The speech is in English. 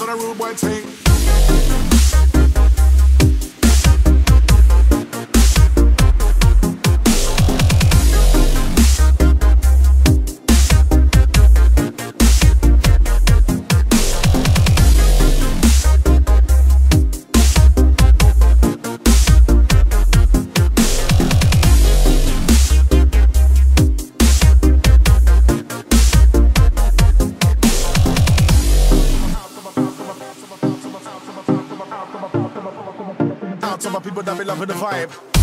a rude boy thing. Out to my people that be loving the vibe.